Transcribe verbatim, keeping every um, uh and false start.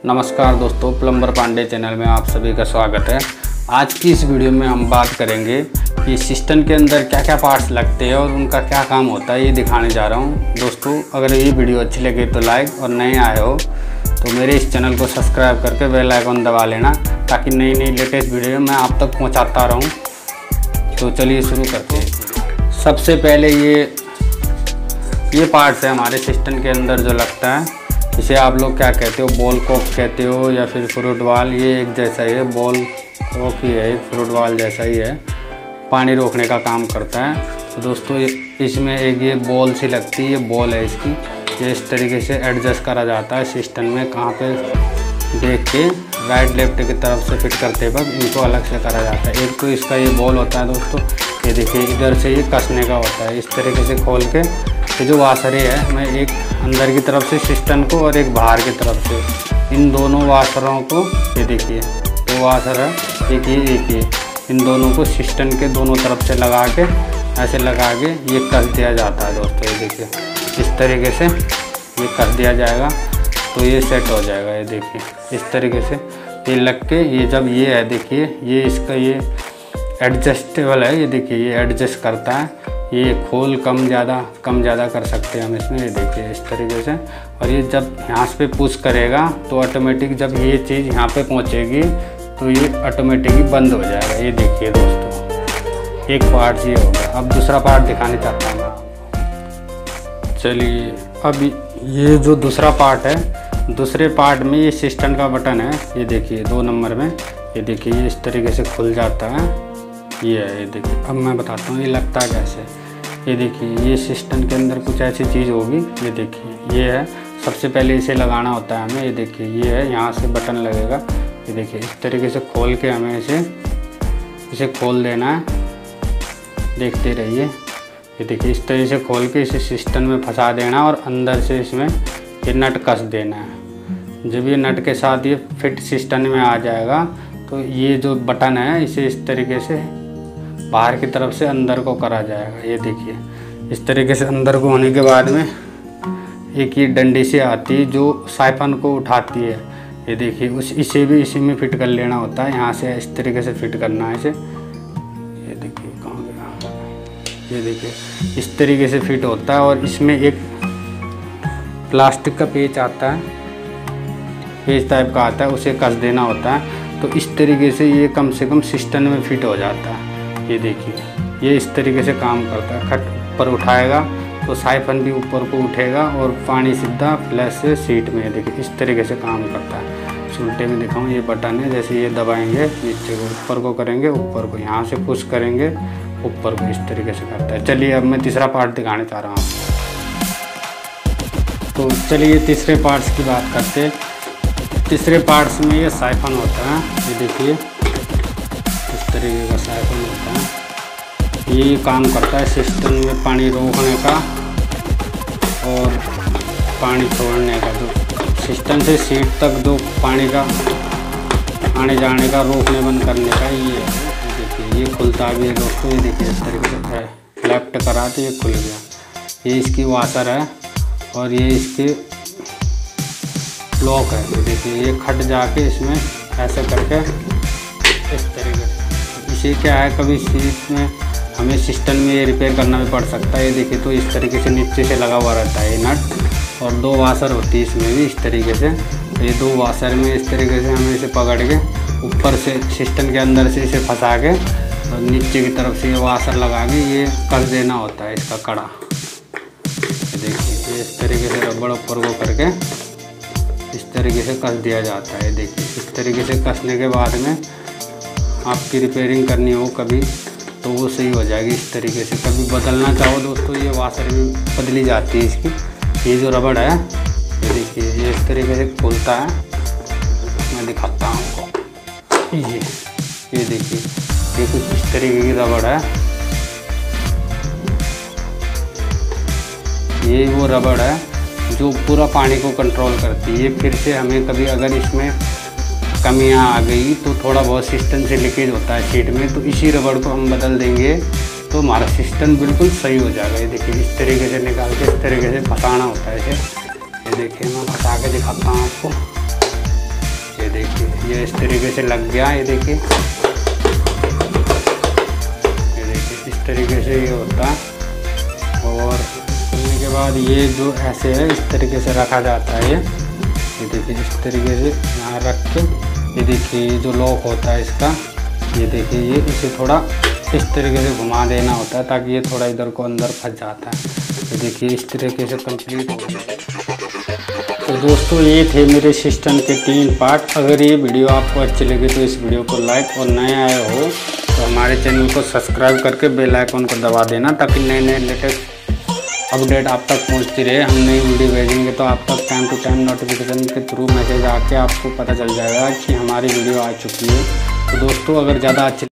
नमस्कार दोस्तों, plumber Pandey channel में आप सभी का स्वागत है। आज की इस वीडियो में हम बात करेंगे कि सिस्टम के अंदर क्या क्या पार्ट्स लगते हैं और उनका क्या काम होता है, ये दिखाने जा रहा हूँ। दोस्तों, अगर ये वीडियो अच्छी लगे तो लाइक और नए आए हो तो मेरे इस चैनल को सब्सक्राइब करके बेल आइकन दबा लेना, ताकि नई नई लेटेस्ट वीडियो मैं आप तक पहुँचाता रहूँ। तो चलिए शुरू करते हैं। सबसे पहले ये ये पार्ट्स है हमारे सिस्टम के अंदर जो लगता है, इसे आप लोग क्या कहते हो, बॉल कॉक कहते हो या फिर फ्रूट बॉल। ये एक जैसा ही है, बॉल कॉक ही है, एक फ्रूट बॉल जैसा ही है, पानी रोकने का काम करता है। तो दोस्तों इसमें एक ये बॉल सी लगती है, ये बॉल है इसकी। ये इस तरीके से एडजस्ट करा जाता है सिस्टम में, कहाँ पे देख के राइट लेफ्ट की तरफ से फिट करते वक्त इनको अलग से करा जाता है। एक तो इसका ये बॉल होता है दोस्तों, ये देखिए इधर से ये कसने का होता है, इस तरीके से खोल के। ये जो वाशर है, मैं एक अंदर की तरफ से सिस्टम को और एक बाहर की तरफ से, इन दोनों वाशरों को, ये देखिए दो वाशर है, एक ये एक ये, इन दोनों को सिस्टम के दोनों तरफ से लगा के ऐसे लगा के ये कस दिया जाता है दोस्तों। ये देखिए इस तरीके से ये कस दिया जाएगा तो ये सेट हो जाएगा। ये देखिए इस तरीके से ये लग के, ये जब ये है देखिए, ये इसका ये एडजस्टेबल है। ये देखिए ये एडजस्ट करता है, ये खोल कम ज़्यादा कम ज़्यादा कर सकते हैं हम इसमें। ये देखिए इस तरीके से, और ये जब यहाँ पे पुश करेगा तो ऑटोमेटिक जब ये चीज़ यहाँ पे पहुँचेगी तो ये ऑटोमेटिकली बंद हो जाएगा। ये देखिए दोस्तों, एक पार्ट ये होगा। अब दूसरा पार्ट दिखाने चाहता हूँ मैं। चलिए, अब ये जो दूसरा पार्ट है, दूसरे पार्ट में ये सिस्टम का बटन है, ये देखिए दो नंबर में, ये देखिए ये इस तरीके से खुल जाता है। ये है, ये देखिए। अब मैं बताता हूँ ये लगता है कैसे। ये देखिए ये सिस्टम के अंदर कुछ ऐसी चीज़ होगी, ये देखिए ये है। सबसे पहले इसे लगाना होता है हमें। ये देखिए ये है, यहाँ से बटन लगेगा। ये देखिए इस तरीके से खोल के हमें इसे इसे खोल देना है, देखते रहिए। ये देखिए इस तरीके से खोल के इसे सिस्टम में फंसा देना और अंदर से इसमें ये नट कस देना है। जब ये नट के साथ ये फिट सिस्टम में आ जाएगा तो ये जो बटन है इसे इस तरीके से बाहर की तरफ से अंदर को करा जाएगा। ये देखिए इस तरीके से अंदर को होने के बाद में एक ये डंडी से आती है जो साइफन को उठाती है। ये देखिए उस इसे भी इसी में फिट कर लेना होता है, यहाँ से इस तरीके से फिट करना है इसे। ये देखिए कहाँ गया, ये देखिए इस तरीके से फिट होता है। और इसमें एक प्लास्टिक का पेच आता है, पेच टाइप का आता है, उसे कस देना होता है। तो इस तरीके से ये कम से कम सिस्टम में फिट हो जाता है। ये देखिए ये इस तरीके से काम करता है। खट ऊपर उठाएगा तो साइफन भी ऊपर को उठेगा और पानी सीधा फ्लैश से सीट में, देखिए इस तरीके से काम करता है। उल्टे में दिखाऊँ, ये बटन है, जैसे ये दबाएंगे नीचे को, ऊपर को करेंगे ऊपर को, यहाँ से पुश करेंगे ऊपर को, इस तरीके से करता है। चलिए अब मैं तीसरा पार्ट दिखाने चाह रहा हूँ। तो चलिए तीसरे पार्ट्स की बात करते हैं। तीसरे पार्ट्स में ये साइफन होता है। ये देखिए इस तरीके का साइफन होता है, ये काम करता है सिस्टम में पानी रोकने का और पानी छोड़ने का। जो सिस्टम से सीट तक जो पानी का आने जाने का रोकने बंद करने का ये है। ये देखिए ये खुलता भी है दोस्तों। ये देखिए इस तरीके से है, लेफ्ट करा तो ये खुल गया। ये इसकी वाशर है और ये इसके लॉक है। ये देखिए ये खट जाके इसमें ऐसे करके इस तरीके से, इसे क्या है कभी सीट में हमें सिस्टम में ये रिपेयर करना भी पड़ सकता है। ये देखिए तो इस तरीके से नीचे से लगा हुआ रहता है ये नट, और दो वाशर होती है इसमें भी इस तरीके से। तो ये दो वाशर में इस तरीके से हमें इसे पकड़ के ऊपर से सिस्टम के अंदर से इसे फंसा के और नीचे की तरफ से ये वाशर लगा के ये कस देना होता है इसका कड़ा। ये देखिए इस तरीके से रबड़ ऊपर को करके इस तरीके से कस दिया जाता है। देखिए इस तरीके से कसने के बाद में आपकी रिपेयरिंग करनी हो कभी तो वो सही हो जाएगी इस तरीके से। कभी बदलना चाहो दोस्तों, ये वाशर भी बदली जाती है इसकी। ये जो रबड़ है, ये देखिए ये इस तरीके से खुलता है, मैं दिखाता हूँ आपको। ये ये देखिए ये कुछ इस तरीके की रबड़ है, ये वो रबड़ है जो पूरा पानी को कंट्रोल करती है। फिर से हमें कभी अगर इसमें कमियां आ गई तो थोड़ा बहुत सिस्टम से लीकेज होता है सीट में, तो इसी रबड़ को हम बदल देंगे तो हमारा सिस्टम बिल्कुल सही हो जाएगा। ये देखिए इस तरीके से निकाल के इस तरीके से फंसाना होता है इसे। ये देखिए मैं फंसा के दिखाता हूँ आपको। देखिए ये इस तरीके से लग गया। ये देखिए ये देखिए इस तरीके से ये होता है। और खुलने के बाद ये जो ऐसे है इस तरीके से रखा जाता है। ये ये देखिए इस तरीके से यहाँ रख के ये देखिए ये जो लॉक होता है इसका, ये देखिए ये इसे थोड़ा इस तरीके से घुमा देना होता है ताकि ये थोड़ा इधर को अंदर फंस जाता है। तो देखिए इस तरीके से कंप्लीट हो गया। तो दोस्तों ये थे मेरे सिस्टम के तीन पार्ट। अगर ये वीडियो आपको अच्छी लगी तो इस वीडियो को लाइक, और नए आए हो तो हमारे चैनल को सब्सक्राइब करके बेल आइकन को दबा देना ताकि नए नए लेटेस्ट अपडेट आप तक पहुंचती रहे। हम नई वीडियो भेजेंगे तो आप तक टाइम टू टाइम नोटिफिकेशन के थ्रू मैसेज आके आपको पता चल जाएगा कि हमारी वीडियो आ चुकी है। तो दोस्तों अगर ज़्यादा अच्छी